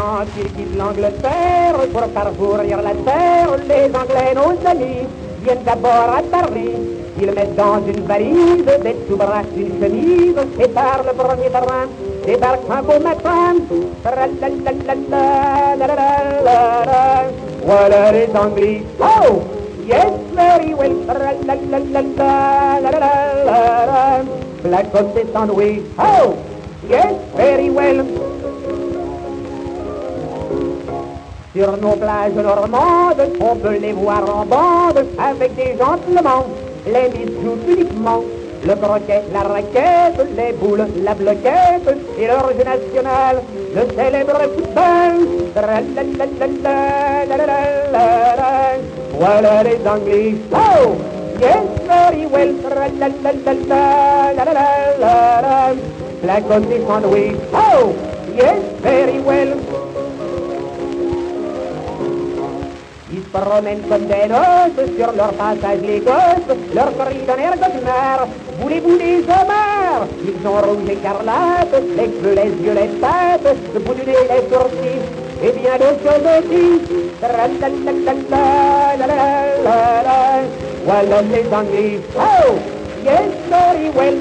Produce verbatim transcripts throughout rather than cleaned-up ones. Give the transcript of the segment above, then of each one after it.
quand ils quittent l'Angleterre pour parcourir la terre, les Anglais, nos amis, viennent d'abord à Paris. Ils mettent dans une valise des sous-bras, une chemise, et par le premier train débarquent un beau matin. Voilà les Anglais. Oh! Yes, very well. Black Coffee Sandwich. Oh! Yes, very well. Sur nos plages normandes, on peut les voir en bande, avec des gentlemen, les miss jouent uniquement le croquet, la raquette, les boules, la bloquette, et leur jeu national, le célèbre football. Voilà les Anglais. Oh! Yes, very well. Black Coffee Sandwich. Oh! Yes, very well. Ils se promènent comme des noces sur leur passage les gosses, leur cri d'un air goguenard. Voulez-vous des hommards? Ils ont rouge écarlate, les cheveux, les yeux, les pattes, le bout du nez, les sourcils, et bien d'autres choses aussi. Voilà les Anglais. Oh! Yes, very well.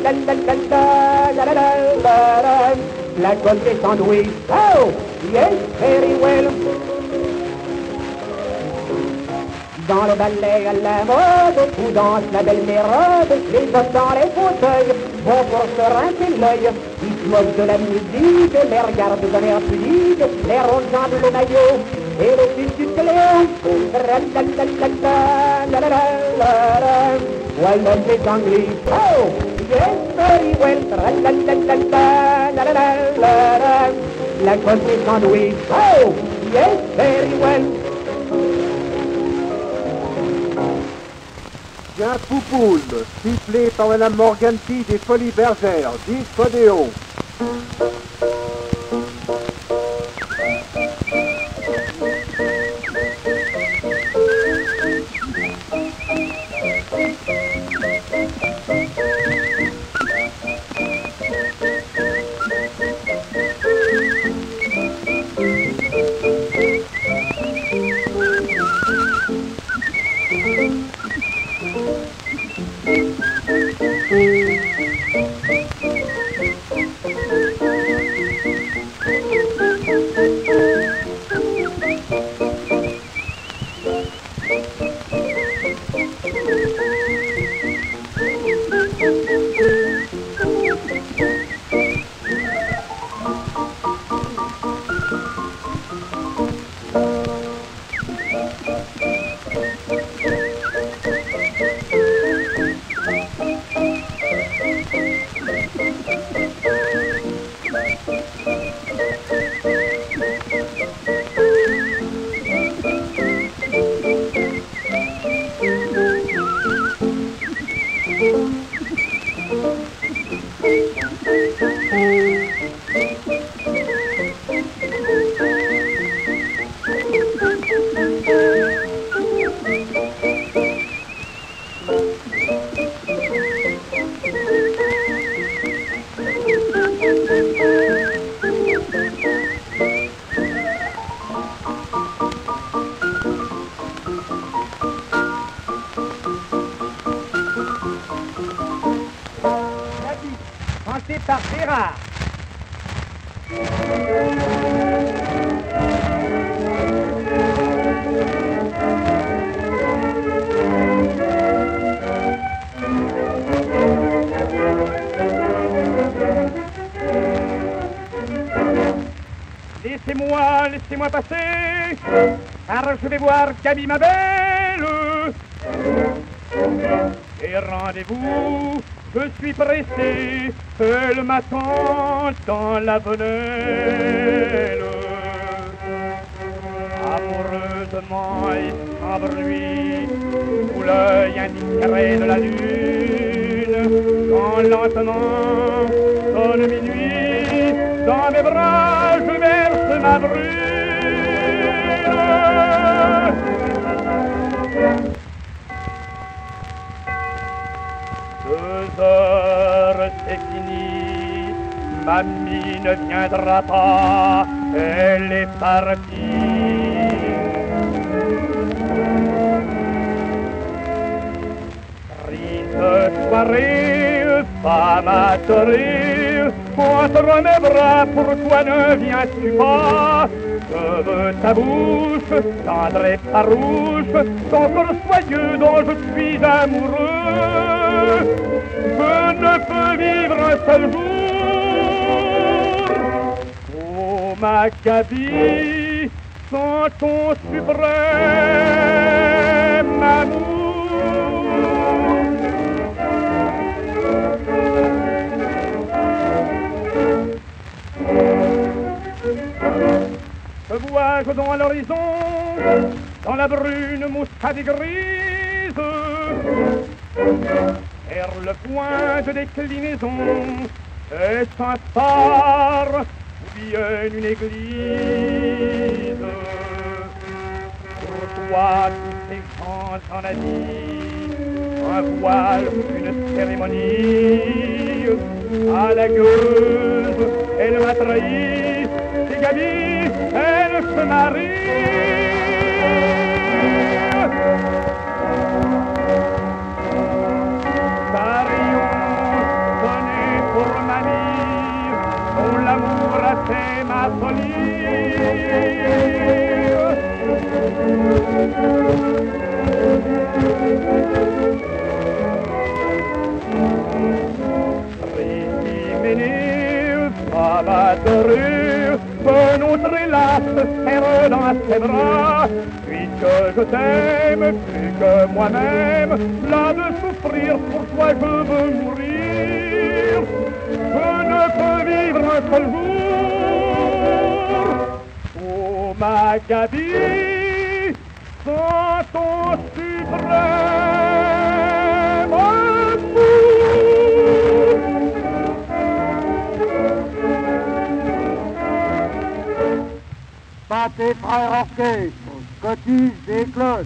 La Coffee Sandwich. Oh! Yes, very well. Dans le ballet à la mode, où danse la belle mérode, les hommes dans les fauteuils vont pour se rincer l'œil. Ils se moquent de la musique, les regardent d'un air pudique, les ronds le maillot et le tissu de Léon. Voilà les Anglais. Oh! Yes, very well. La Coffee Sandwich. Oh! Yes, very well. Tiens, Poupoule, sifflé par Madame Morganti des Folies Bergères, disque Odéon. Par Gérard. Laissez-moi, laissez-moi passer, car je vais voir Gaby ma belle. Et rendez-vous, je suis pressé, elle m'attend dans la venelle. Amoureusement et sans bruit, sous l'œil indiscret de la lune, quand lentement sonne minuit, dans mes bras je verse ma brûle. Deux heures c'est fini, mamie ne viendra pas, elle est partie. Triste soirée, femme adorée, entre mes bras, pourquoi ne viens-tu pas? Je veux ta bouche, tendre et farouche, ton corps soyeux dont je suis amoureux. Je ne peux vivre un seul jour, oh Maccabi, sans ton suprême amour. Je vois dans l'horizon, dans la brune moussade grise, vers le point de déclinaison, est un phare ou bien une église. Pour toi, tous ces gens en a dit, un voile, une cérémonie. À la gueuse, elle m'a trahi, c'est Gabi, elle se marie. Carillon, sonné pour mamie, dont l'amour a fait ma folie. Femme adorée, un autre hélas se serre dans ses bras. Puisque je t'aime plus que moi-même, là de souffrir, pour toi je veux mourir. Je ne peux vivre un seul jour, oh Maccabi, sans ton suprême amour. Battez, frères orchestres, cotise des cloches.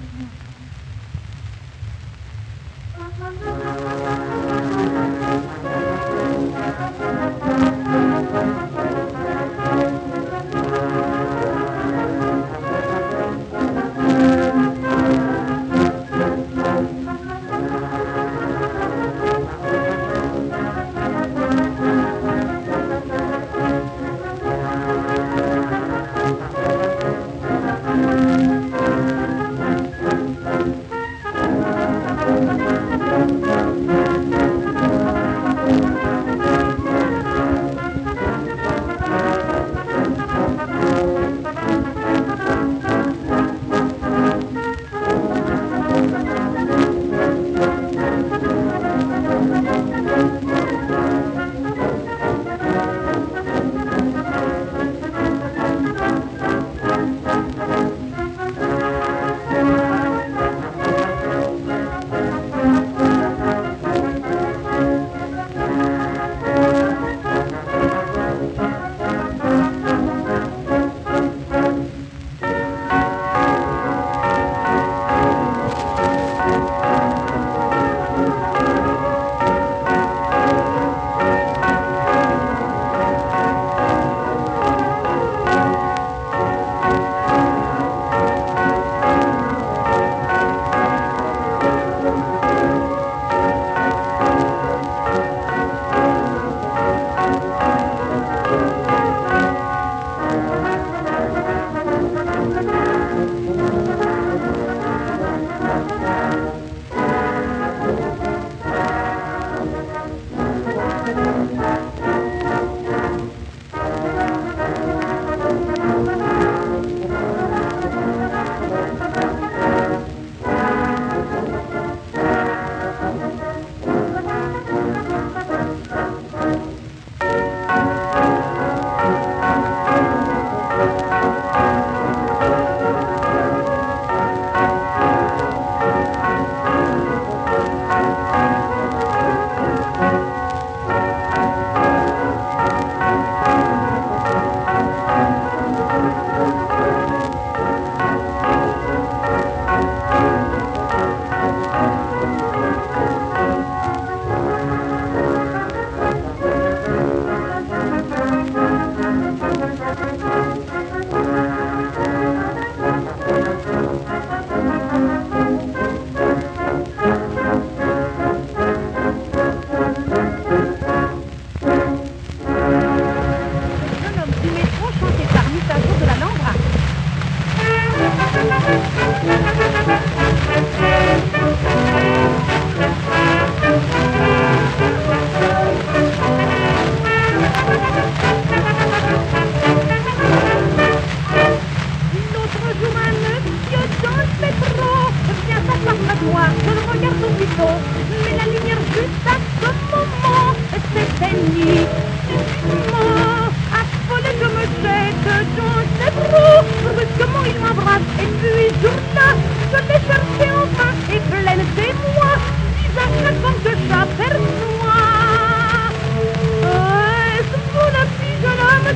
Thank you.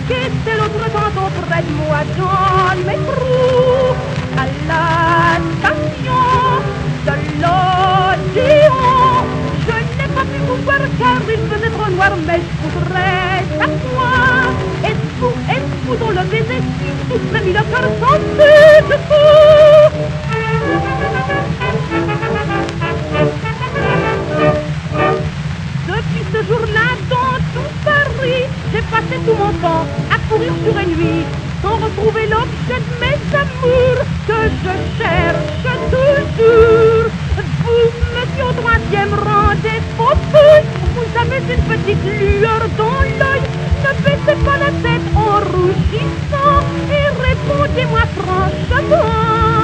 qu'était l'autre tantôt près de moi dans le métro, à la station de l'Odéon. Je n'ai pas pu vous voir car il faisait trop noir, mais je voudrais savoir, êtes-vous, êtes-vous dans le baiser si tous mes mille cœurs sont plus de fou? Depuis ce jour-là, dans tout Paris, j'ai passé tout mon temps à courir jour et nuit, sans retrouver l'objet de mes amours que je cherche toujours. Vous, monsieur au troisième rang des faux fous, vous avez une petite lueur dans l'œil. Ne baissez pas la tête en rougissant et répondez-moi franchement.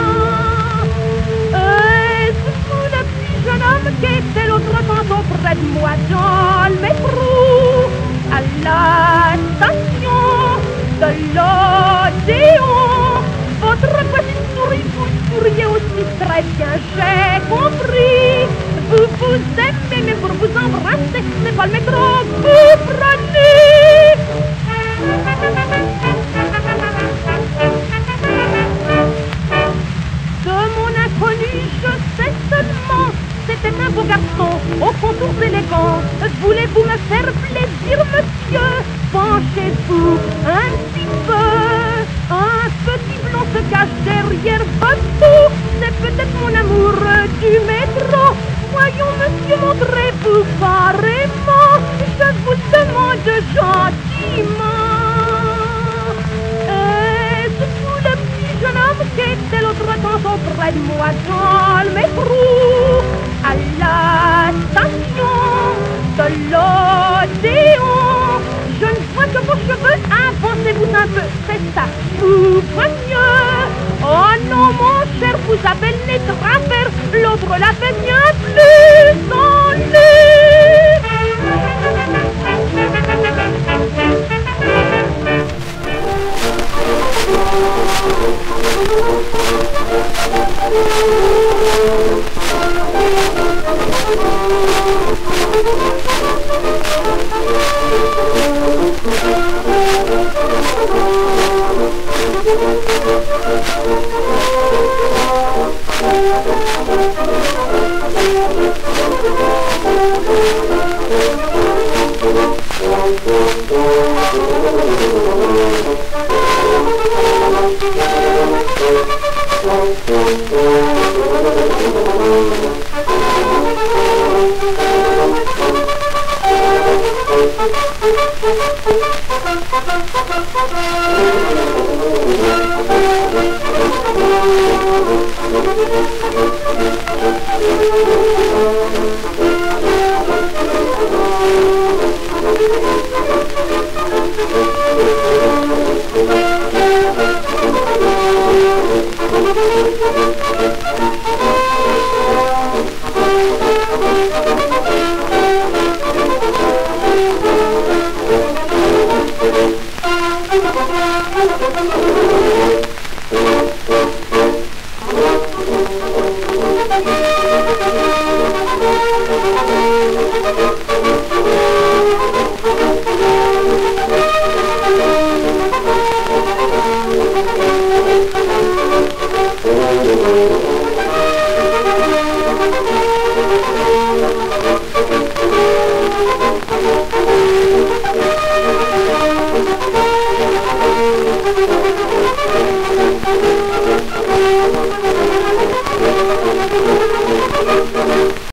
Est-ce le petit jeune homme qui était l'autre tantôt près de moi dans le métro, à la station de l'Odéon? Votre voisine sourit, vous souriez aussi très bien, j'ai compris. Vous vous aimez, mais pour vous embrasser, c'est pas le métro que vous prenez. De mon inconnu, je sais seulement, c'était un beau garçon, aux contours élégants. Voulez-vous me faire plaisir, monsieur? Penchez-vous un petit peu. Un petit blond se cache derrière votre cou. C'est peut-être mon amour du métro. Voyons, monsieur, montrez-vous carrément. Je vous demande gentiment. Est-ce le petit jeune homme qui était l'autre tantôt près de moi dans le métro, à la station de l'Odéon? Je ne vois que vos cheveux, avancez-vous un peu, c'est ça, vous voyez mieux. Oh non, mon cher, vous avez le nez travers, l'autre l'avait bien plus en